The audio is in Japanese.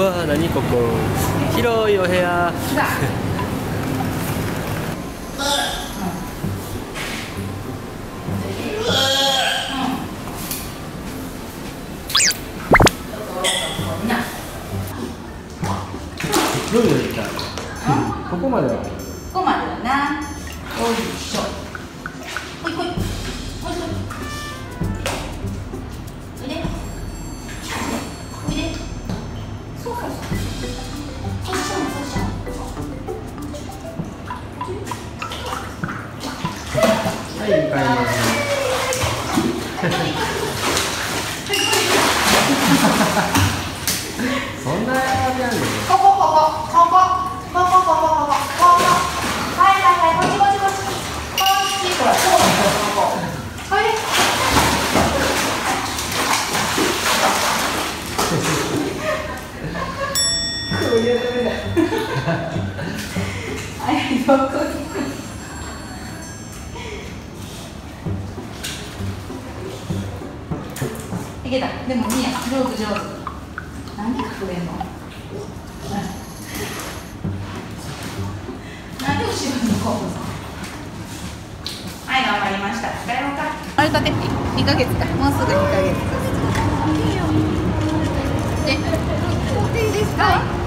わー、何ここ広いお部屋。どういう行ったここまではここまでだな。よいしょ。ほいほい。ほいほい。おいで。おいで。そうそうそう。そうしよう、そうしよう。 はい、帰ります。そんなやんねん。 ここ。はいはいはい、こっち。こっち、ほら、そうだよ、ここ。おいで。はい、どこに。いけた。でもいいや、上手。なんで隠れんの？なんで後ろに行こうの？はい、頑張りました。帰ろうか。あれだって2ヶ月か。もうすぐ2ヶ月。いいよ。で、いいですか？